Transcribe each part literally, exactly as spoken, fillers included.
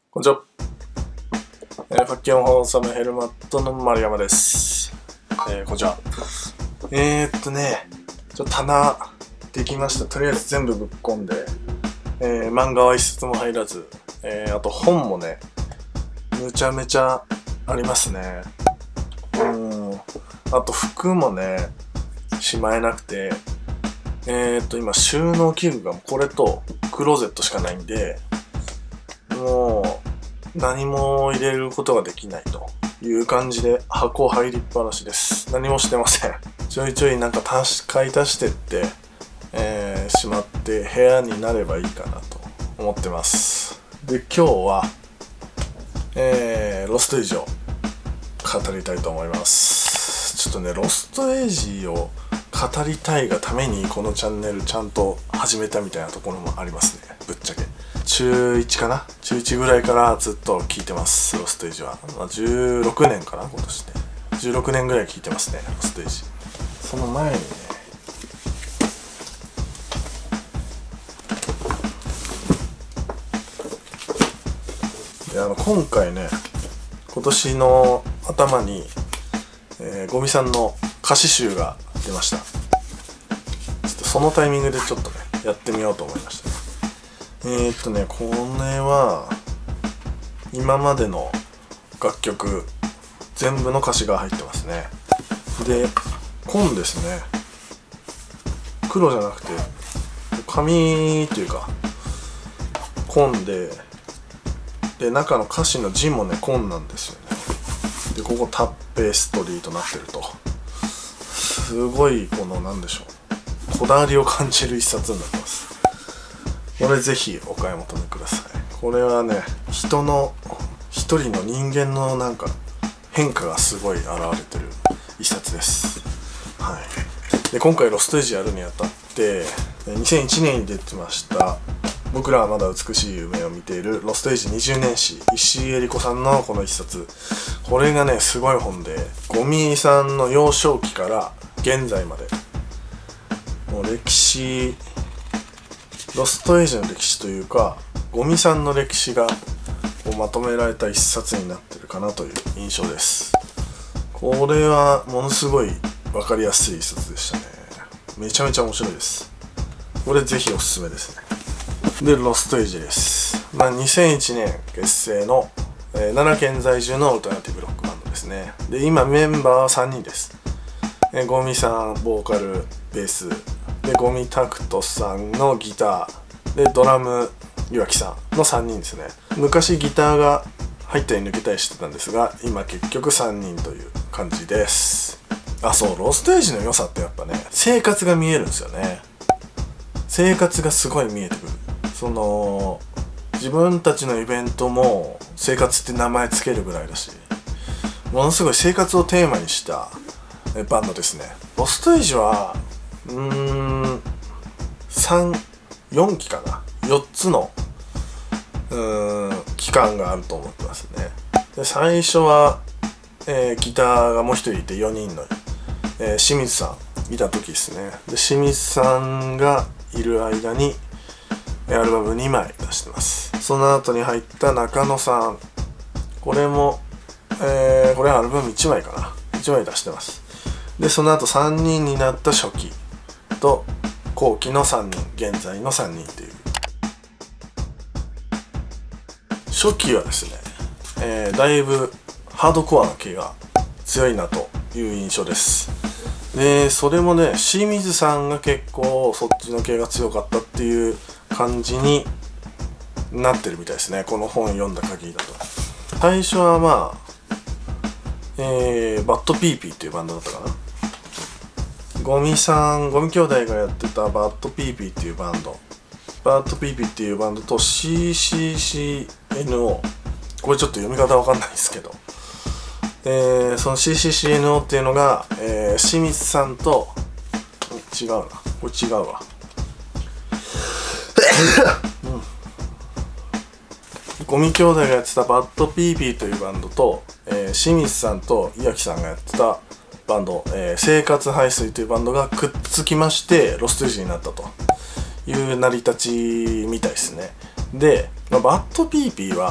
こんにちは。えー、ファッキョンホーサムヘルマットの丸山です。えー、こんにちは。えーっとね、ちょっと棚できました。とりあえず全部ぶっ込んで、えー、漫画は一冊も入らず、えー、あと本もね、むちゃめちゃありますね。うん。あと服もね、しまえなくて、えーっと今収納器具がこれとクローゼットしかないんで、もう何も入れることができないという感じで箱入りっぱなしです。何もしてません。ちょいちょいなんか足し買い足してって、えー、しまって部屋になればいいかなと思ってます。で今日は、えー、ロストエイジを語りたいと思います。ちょっとねロストエイジを語りたいがためにこのチャンネルちゃんと始めたみたいなところもありますね。ぶっちゃけ中いちかな中いちぐらいからずっと聞いてます。ロストエイジは、まあ、じゅうろくねんかな今年でじゅうろくねんぐらい聞いてますねロストエイジ。その前にねであの今回ね今年の頭に、えー、ゴミさんの歌詞集が出ました。ちょっとそのタイミングでちょっとねやってみようと思いました。えーっとねこれは今までの楽曲全部の歌詞が入ってますね。で紺ですね。黒じゃなくて紙っていうか紺でで中の歌詞の字もね紺なんですよね。でここタッペストリーとなってるとすごいこのなんでしょうこだわりを感じる一冊になってます。これぜひお買い求めください。これはね人の一人の人間のなんか変化がすごい現れてる一冊です。はい。で今回ロストエイジやるにあたってにせんいちねんに出てました僕らはまだ美しい夢を見ているロストエイジにじゅうねん史石井絵理子さんのこの一冊、これがねすごい本でゴミさんの幼少期から現在までもう歴史ロストエイジの歴史というかゴミさんの歴史がこうまとめられた一冊になってるかなという印象です。これはものすごい分かりやすい一冊でしたね。めちゃめちゃ面白いです。これぜひおすすめですね。でロストエイジです。まあ、にせんいちねん結成の、えー、奈良県在住のオルタナティブロックバンドですね。で今メンバーはさんにんです。えー、ゴミさんボーカルベースでゴミタクトさんのギターでドラム岩木さんのさんにんですね。昔ギターが入ったり抜けたりしてたんですが今結局さんにんという感じです。あそうロストエイジの良さってやっぱね生活が見えるんですよね。生活がすごい見えてくる。その自分たちのイベントも生活って名前つけるぐらいだしものすごい生活をテーマにしたバンドですね。ロストエイジはうーんさん、よんきかなよっつのうーん期間があると思ってますね。で最初は、えー、ギターがもう一人いてよにんの、えー、清水さんいた時ですね。で清水さんがいる間にアルバムにまい出してます。その後に入った中野さんこれも、えー、これはアルバムいちまいかないちまい出してます。でその後さんにんになった初期と後期のさんにん現在のさんにんという初期はですね、えー、だいぶハードコアな系が強いなという印象です。でそれもね清水さんが結構そっちの系が強かったっていう感じになってるみたいですね。この本読んだ限りだと最初はまあ、えー、バッドピーピーっていうバンドだったかな。ゴミさんゴミ兄弟がやってたバッドピーピーっていうバンドバッドピーピーっていうバンドと シーシーシーエヌオー これちょっと読み方わかんないですけど、えー、その シーシーシーエヌオー っていうのが、えー、清水さんと違うなこれ違うわうん、ゴミ兄弟がやってたバッドピーピーというバンドと、えー、清水さんと岩木さんがやってたバンド、えー、生活排水というバンドがくっつきましてロストエイジになったという成り立ちみたいですね。で、まあ、バッドピーピーは、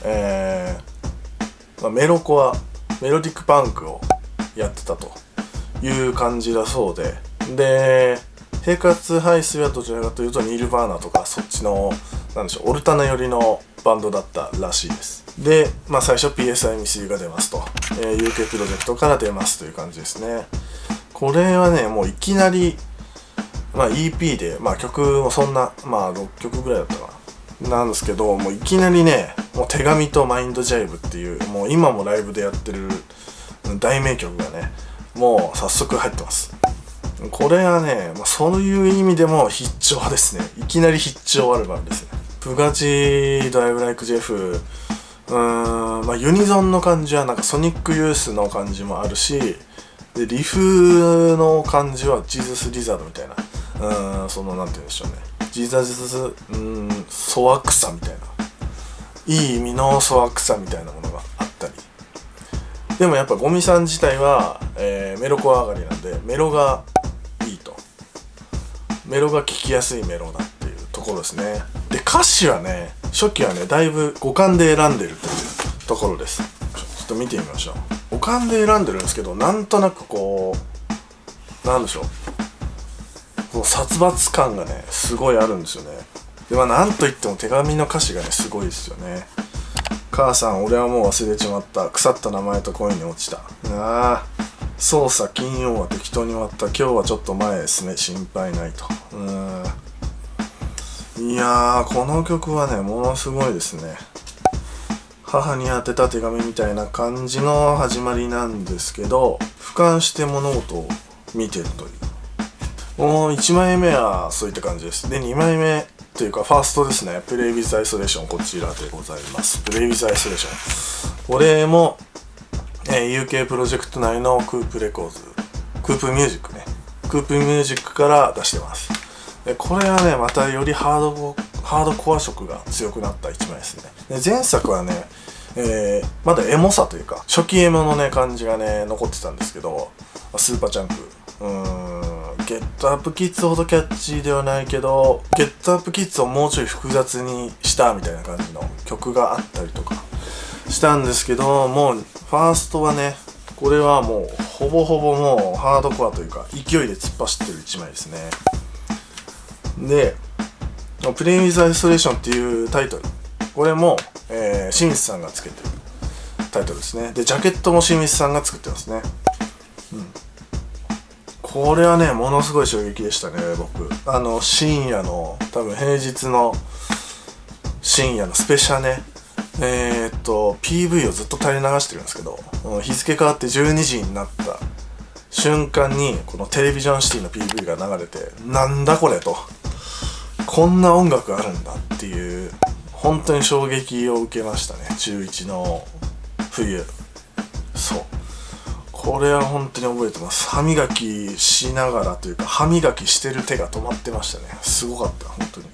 えーまあ、メロコアメロディックパンクをやってたという感じだそうで、で生活排水はどちらかというとニルヴァーナとかそっちのなんでしょうオルタナ寄りのバンドだったらしいです。で、まあ、最初 ピーエスアイ 未遂が出ますと、えー、ユーケー プロジェクトから出ますという感じですね。これはねもういきなり、まあ、イーピー で、まあ、曲もそんな、まあ、ろっきょくぐらいだったかななんですけど、もういきなりねもう手紙とマインドジャイブっていうもう今もライブでやってる大名曲がねもう早速入ってます。これはね、まあ、そういう意味でも必聴ですね。いきなり必聴アルバムですね。プガチドライブライクジェフ、うーん、まあ、ユニゾンの感じはなんかソニックユースの感じもあるし、でリフの感じはジーザスリザードみたいな、うーん、そのなんて言うんでしょうね、ジーザス、うーん、ソワクサみたいな、いい意味のソワクサみたいなものがあったり、でもやっぱゴミさん自体は、えー、メロコア上がりなんでメロがいいと、メロが聴きやすいメロだっていうところですね。で歌詞はね初期はねだいぶ五感で選んでるというところです。ちょっと見てみましょう。五感で選んでるんですけど、なんとなくこうなんでしょう、この殺伐感がねすごいあるんですよね。でまあなんといっても手紙の歌詞がねすごいですよね。母さん俺はもう忘れちまった、腐った名前と恋に落ちた、ああそうさ金曜は適当に終わった、今日はちょっと前ですね心配ないと。うーん、いやーこの曲はねものすごいですね。母に宛てた手紙みたいな感じの始まりなんですけど、俯瞰して物事を見てるという、もういちまいめはそういった感じです。でにまいめというかファーストですね、プレイウィズアイソレーション、こちらでございます。プレイウィズアイソレーション、これも、えー、ユーケー プロジェクト内のクープレコーズ、クープミュージックね、クープミュージックから出してます。でこれはねまたよりハードハードコア色が強くなった一枚ですね。で前作はね、えー、まだエモさというか初期エモのね感じがね残ってたんですけど、スーパーチャンク、うーん、ゲットアップキッズほどキャッチーではないけど、ゲットアップキッズをもうちょい複雑にしたみたいな感じの曲があったりとかしたんですけど、もうファーストはねこれはもうほぼほぼもうハードコアというか勢いで突っ走ってる一枚ですね。でプレイウィズアイソレーションっていうタイトル、これも、えー、清水さんがつけてるタイトルですね。でジャケットも清水さんが作ってますね。うん、これはねものすごい衝撃でしたね。僕あの深夜の多分平日の深夜のスペシャね、えー、っと ピーブイ をずっと垂れ流してるんですけど、日付変わってじゅうにじになった瞬間にこのテレビジョンシティの ピーブイ が流れて、なんだこれと、こんな音楽あるんだっていう本当に衝撃を受けましたね、中いちの冬。そうこれは本当に覚えてます。歯磨きしながらというか歯磨きしてる手が止まってましたね。すごかった本当に。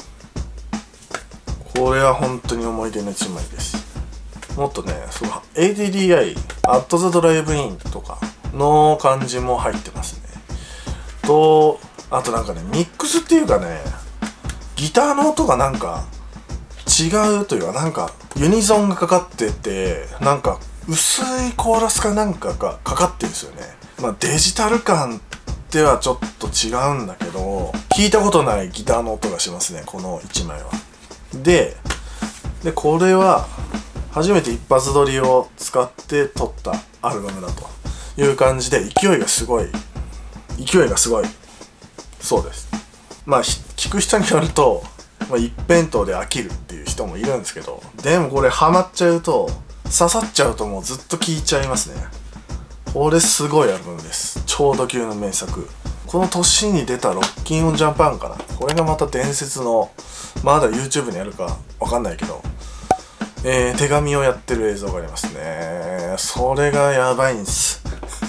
これは本当に思い出の一枚です。もっとねその エーディーディーアイ アットザドライブインとかの感じも入ってますね。とあとなんかねミックスっていうかねギターの音がなんか違うというか、なんかユニゾンがかかっててなんか薄いコーラスかなんかがかかってるんですよね。まあデジタル感ではちょっと違うんだけど聞いたことないギターの音がしますねこのいちまいは。ででこれは初めて一発撮りを使って撮ったアルバムだという感じで、勢いがすごい勢いがすごいそうです。まあ聞く人によると、まあ、一辺倒で飽きるっていう人もいるんですけど、でもこれハマっちゃうと刺さっちゃうともうずっと聴いちゃいますね。これすごいアルバムです。超ド級の名作。この年に出たロッキンオンジャンパンかな、これがまた伝説の、まだ YouTube にあるかわかんないけど、えー、手紙をやってる映像がありますね。それがやばいんです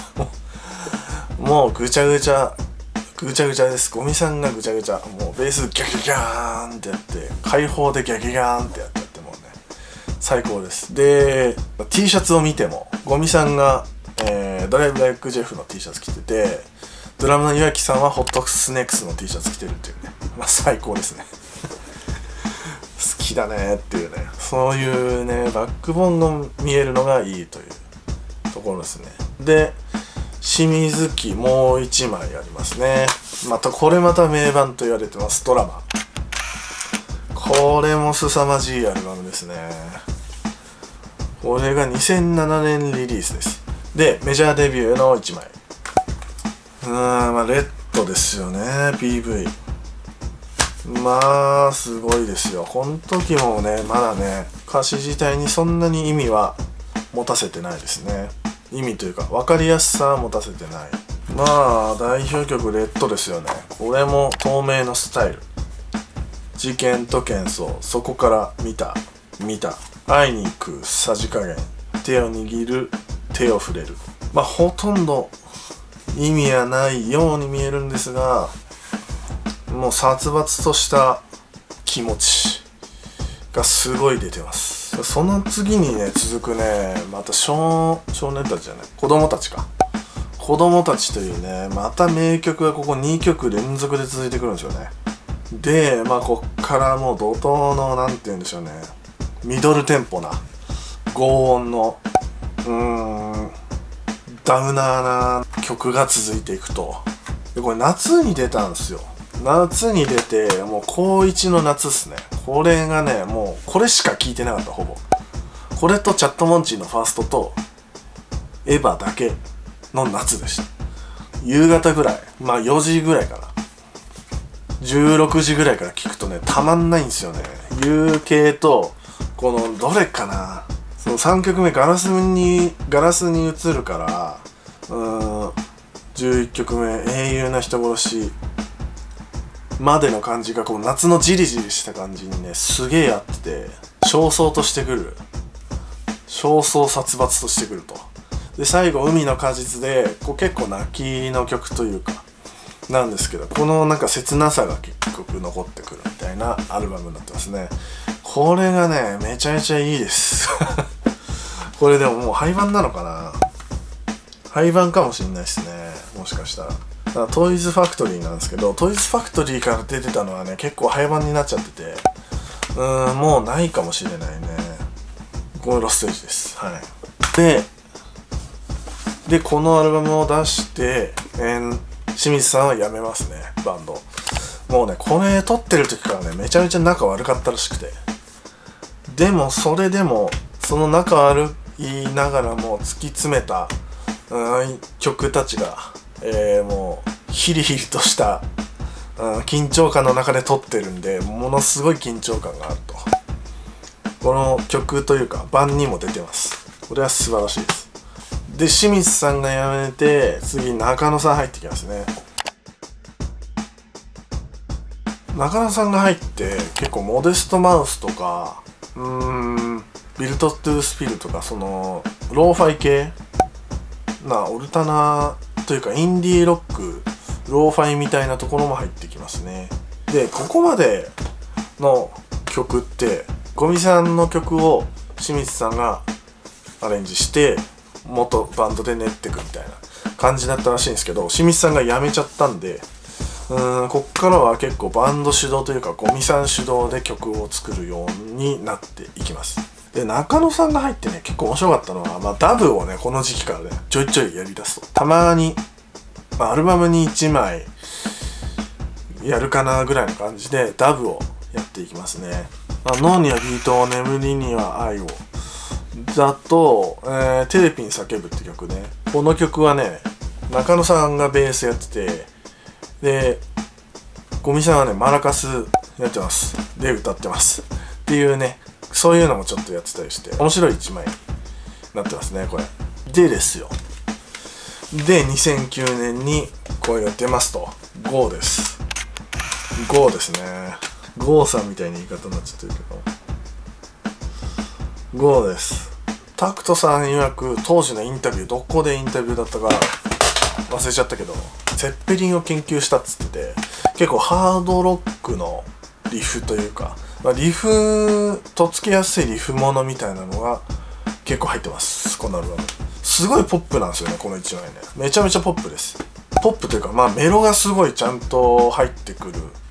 もうぐちゃぐちゃぐちゃぐちゃです。ゴミさんがぐちゃぐちゃ、もうベースギャギャギャーンってやって開放でギャギャギャーンってやっちゃって、もうね最高です。で T シャツを見てもゴミさんが、えー、ドライブライクジェフの T シャツ着てて、ドラムの岩木さんはホットスネークスの T シャツ着てるっていうね、まあ最高ですね好き気だねっていうね、そういうねバックボーンが見えるのがいいというところですね。で清水記もういちまいありますね。またこれまた名盤と言われてます。ドラマ、これも凄まじいアルバムですね。これがにせんななねんリリースです。でメジャーデビューのいちまい、うーんまあレッドですよね。 ピーブイ まあすごいですよ。この時もねまだね歌詞自体にそんなに意味は持たせてないですね。意味というか分かりやすさは持たせてない。まあ代表曲レッドですよね。これも透明のスタイル、事件と喧騒、そこから見た見た、会いに行くさじ加減、手を握る手を触れる。まあほとんど意味はないように見えるんですが、もう殺伐とした気持ちがすごい出てます。その次にね続くね、また少少年たちじゃない子供たちか子供たちというねまた名曲がここにきょく連続で続いてくるんですよね。でまあこっからもう怒涛のなんて言うんでしょうね、ミドルテンポな轟音のうーんダウナーな曲が続いていくと。でこれ夏に出たんですよ。夏に出てもう高いちの夏っすね。これがねもうこれしか聴いてなかった。ほぼこれとチャットモンチーのファーストとエヴァだけの夏でした。夕方ぐらい、まあよじぐらいかな、じゅうろくじぐらいから聴くとねたまんないんですよね。夕系とこのどれかな、そのさんきょくめガラスにガラスに映るから、うーんじゅういっきょくめ英雄な人殺しまでの感じがこう夏のジリジリした感じにねすげえ合ってて、焦燥としてくる、焦燥殺伐としてくると。で最後海の果実でこう結構泣きの曲というかなんですけど、このなんか切なさが結局残ってくるみたいなアルバムになってますね。これがねめちゃめちゃいいですこれでももう廃盤なのかな、廃盤かもしれないですね、もしかしたら。トイズファクトリーなんですけど、トイズファクトリーから出てたのはね結構廃盤になっちゃってて、うーんもうないかもしれないね。これロステージです。はい。ででこのアルバムを出して、えー、清水さんは辞めますね、バンド。もうねこれ撮ってる時からねめちゃめちゃ仲悪かったらしくて、でもそれでもその仲悪いながらも突き詰めたうん曲たちが、えー、もうヒリヒリとした、うん、緊張感の中で撮ってるんでものすごい緊張感があると。この曲というか盤にも出てます。これは素晴らしいです。で清水さんが辞めて次中野さん入ってきますね。中野さんが入って結構モデストマウスとかうーんビルトトゥースピルとかそのローファイ系なオルタナというかインディーロックローファイみたいなところも入ってきますね。でここまでの曲ってゴミさんの曲を清水さんがアレンジして元バンドで練ってくみたいな感じだったらしいんですけど、清水さんが辞めちゃったんでうーんこっからは結構バンド主導というかゴミさん主導で曲を作るようになっていきます。で中野さんが入ってね結構面白かったのは、まあ、ダブをねこの時期からねちょいちょいやりだすとたまに、まあ、アルバムにいちまいやるかなぐらいの感じでダブをやっていきますね。まあ、脳にはビートを眠りには愛をだと、えー、テレピン叫ぶって曲ね。この曲はね中野さんがベースやっててでゴミさんはねマラカスやってますで歌ってますっていうね、そういうのもちょっとやってたりして面白いいちまいになってますねこれでですよ。でにせんきゅうねんにこれが出ますと ゴー です。 ゴー ですね。ゴーさんみたいな言い方になっちゃってるけど ゴー です。タクトさん曰く当時のインタビューどこでインタビューだったか忘れちゃったけどゼッペリンを研究したっつってて結構ハードロックのリフというか、まあ、リフとっつきやすいリフものみたいなのが結構入ってますこのアルバム。すごいポップなんですよねこのいちまいね。めちゃめちゃポップです。ポップというかまあメロがすごいちゃんと入ってくる曲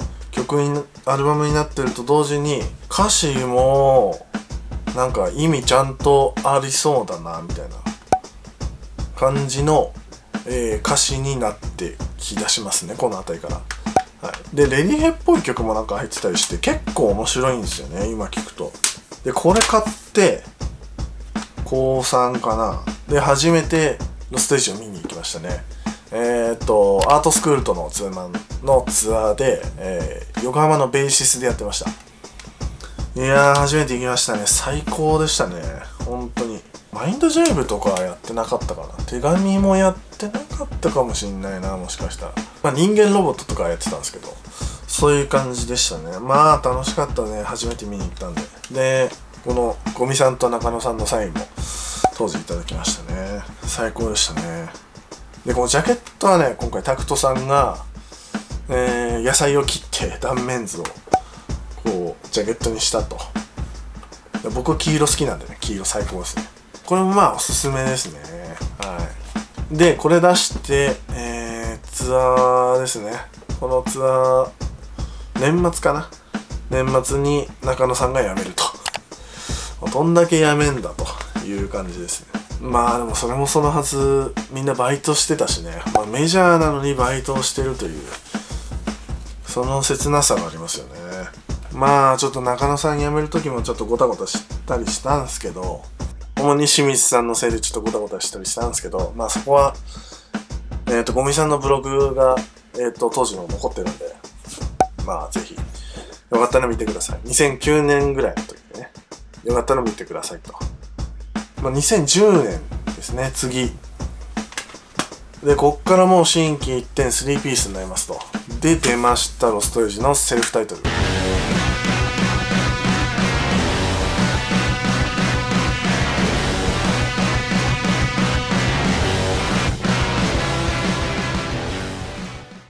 曲にアルバムになってると同時に歌詞もなんか意味ちゃんとありそうだなみたいな感じの、えー、歌詞になってきだしますね、この辺りから。はい、でレディヘっぽい曲もなんか入ってたりして結構面白いんですよね、今聞くと。でこれ買ってこうさんかなで初めてのステージを見に行きましたね。えー、っとアートスクールとのツーマンのツアーで、えー、横浜のベーシスでやってました。いやー初めて行きましたね。最高でしたね、本当に。マインドジャイブとかはやってなかったかな。手紙もやってなかったかもしんないな、もしかしたら。まあ人間ロボットとかやってたんですけど、そういう感じでしたね。まあ楽しかったね、初めて見に行ったんで。でこのゴミさんと中野さんのサインも当時いただきましたね。最高でしたね。でこのジャケットはね、今回タクトさんが、えー、野菜を切って断面図をこうジャケットにしたと。で僕黄色好きなんでね、黄色最高ですね。これもまあおすすめですね。はい。でこれ出して、えー、ツアーですね。このツアー年末かな、年末に中野さんが辞めると。どんだけ辞めんだという感じですね。まあでもそれもそのはず、みんなバイトしてたしね、まあ、メジャーなのにバイトをしてるというその切なさがありますよね。まあちょっと中野さん辞める時もちょっとゴタゴタしたりしたんですけど、主に清水さんのせいでちょっとゴタゴタしたりしたんですけど、まあそこはえっ、ー、とゴミさんのブログが、えー、と当時の残ってるんで、まあぜひよかったら見てください。にせんきゅうねんぐらいの時でね、よかったら見てくださいと。まあ、にせんじゅうねんですね、次。で、こっからもう心機一転スリーピースになりますと。で、出ました、ロストエイジのセルフタイトル。